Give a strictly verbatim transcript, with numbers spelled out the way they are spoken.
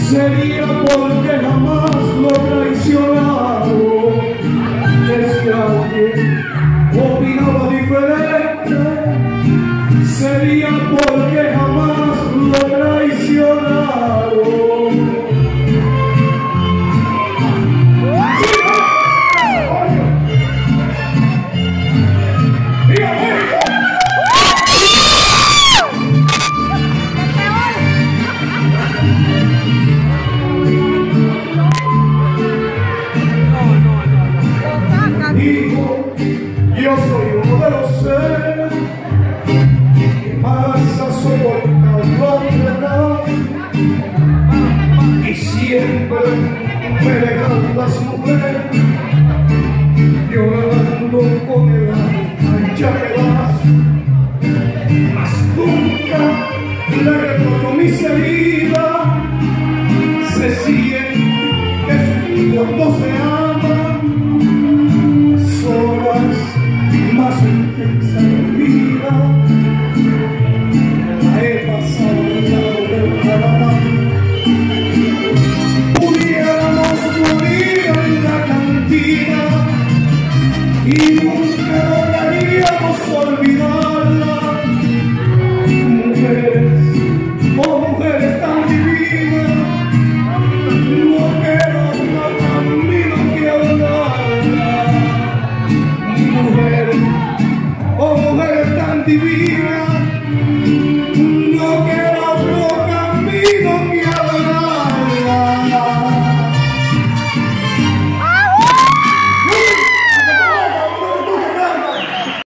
sería porque jamás lo he traicionado. Es que alguien opinaba diferente, sería porque jamás lo he traicionado. Hijo, yo soy uno de los seres que más soportado verdad, y siempre me dejan las mujeres llorando con el alma ya que vas, mas nunca le recuerdo mis heridas. Se siente que cuando se aman más intensa en mi vida, la he pasado al lado del caraván. Pudiéramos morir en la cantina y nunca lograríamos olvidarla. Mujeres, oh mujeres tan divinas, no queda otro camino que hablarla. Mujeres, oh mujeres tan divinas.